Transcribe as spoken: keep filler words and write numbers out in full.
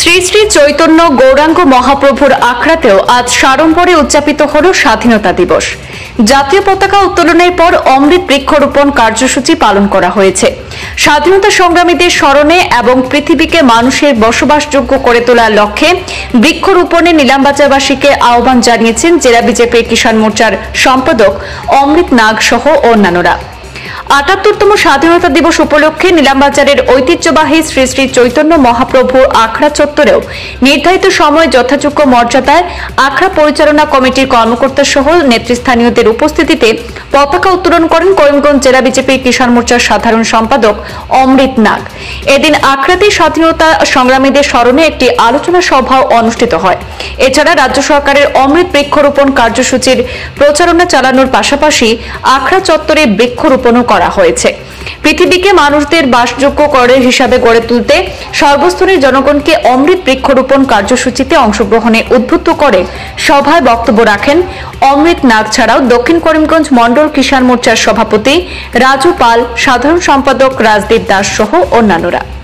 শ্রী শ্রী চৈতন্য গৌরাঙ্গ মহাপ্রভুর আখড়াতেও আজ সাড়ম্বরে উদযাপিত হল স্বাধীনতা দিবস। জাতীয় পতাকা উত্তোলনের পর অমৃত বৃক্ষরোপণ কার্যসূচি পালন করা হয়েছে। স্বাধীনতা সংগ্রামীদের স্মরণে এবং পৃথিবীকে মানুষের বসবাসযোগ্য করে তোলার লক্ষ্যে বৃক্ষরোপণে নিলামবাজারবাসীকে আহ্বান জানিয়েছেন জেলা বিজেপির কিষাণ মোর্চার সম্পাদক অমৃত নাগ সহ অন্যান্যরা। আটাত্তরতম স্বাধীনতা দিবস উপলক্ষে নিলামবাজারের ঐতিহ্যবাহী শ্রী শ্রী চৈতন্য মহাপ্রভু আখড়া চত্বরেও নির্ধারিত সময়ে যথাযোগ্য মর্যাদায় আখড়া পরিচালনা কমিটির কর্মকর্তা সহ নেতৃস্থানীয়দের উপস্থিতিতে পতাকা উত্তোলন করেন করিমগঞ্জ জেলা বিজেপির কিষাণ মোর্চার সাধারণ সম্পাদক অমৃত নাগ। এদিন আখড়াতে স্বাধীনতা সংগ্রামীদের স্মরণে একটি আলোচনা সভাও অনুষ্ঠিত হয়। এছাড়া রাজ্য সরকারের অমৃত বৃক্ষরোপণ কার্যসূচির প্রচারণা চালানোর পাশাপাশি আখড়া চত্বরে বৃক্ষরোপণও করা হয়েছে। পৃথিবীকে মানুষদের বাসযোগ্য করে হিসাবে গড়ে তুলতে সর্বস্তরের জনগণকে অমৃত বৃক্ষরোপণ কার্যসূচিতে অংশগ্রহণে উদ্বুদ্ধ করে সভায় বক্তব্য রাখেন অমৃত নাগ ছাড়াও দক্ষিণ করিমগঞ্জ মন্ডল কিষাণ মোর্চার সভাপতি রাজু পাল, সাধারণ সম্পাদক রাজদীপ দাস সহ অন্যান্যরা।